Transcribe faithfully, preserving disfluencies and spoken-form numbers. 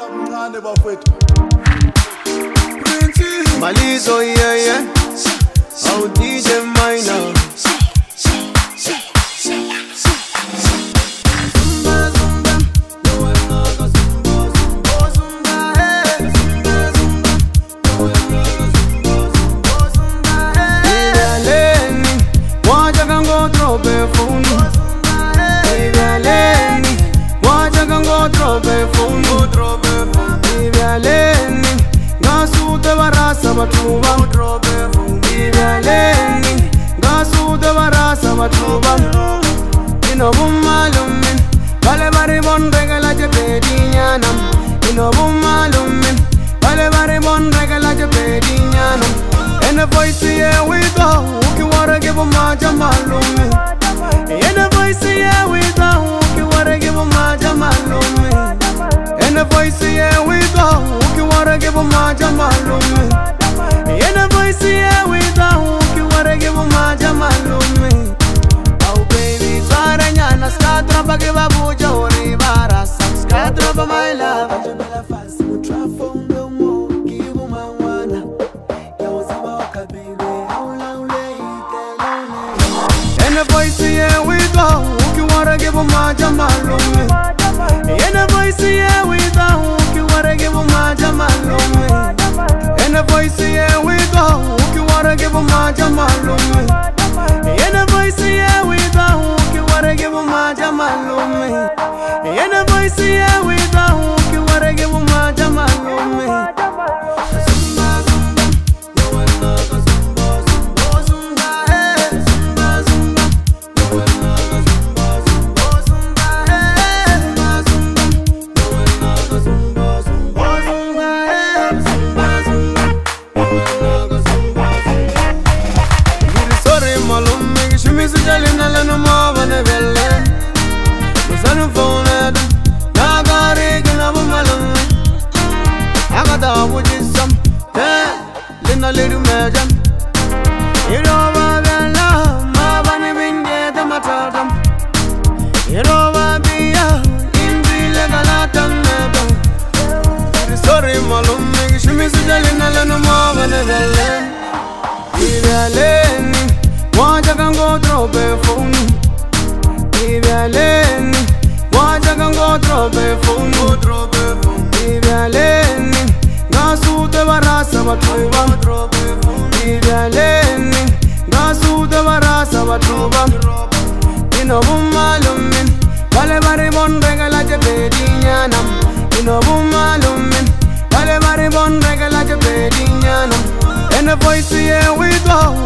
Malizo, yeah, yeah. Oh, D J Minor. Ino bumalumin, vale bari bon regala je pediñanam. Ino bumalumin, vale bari bon regala je pediñanam. And the voice here we go, you wanna give a maja malumi. And the voice here we go, you wanna give a maja malumi. And the voice here we go, you wanna give a maja malumi. And the voice here we go, you wanna give a maja malumi. Scatrapa che va bugia ori barasa. Scatrapa my love. Jamila fast we try phone no more. Give my wanna. Ya was about baby. How long later? And the voice here we go. You wanna give my jamalumi. And the voice here we go. You wanna give my jamalumi. And the voice here we go. You wanna give my jamalumi. And the voice here we go. Give my jamalumi. And the voice here we go. You wanna give my jamalumi. Zumba zumba, you will not go zumba zumba zumba. Hey, zumba zumba, you will not go zumba zumba zumba. Hey, zumba zumba, you will not go zumba zumba zumba. Hey, zumba zumba, you will not go zumba zumba. Giri sorry malumi, shimi sujali na leno mavane velle. Sanu phone na gare gina bumalum agada wujisam hey lina liru mejam iro bagala ma bani binde de matadam iro babiya indile galatam nebo sorry malum me shimi sujalina lanu ma bane velle ibyaleni waja kango drobe phone ibyaleni waja kango drobe phone drobe phone ibyaleni gasu te barasa batruba drobe phone ibyaleni gasu te barasa batruba ino bumalumin vale bari bon regala je pediñanam ino bumalumin vale bari bon regala je pediñanam and the voice here we go.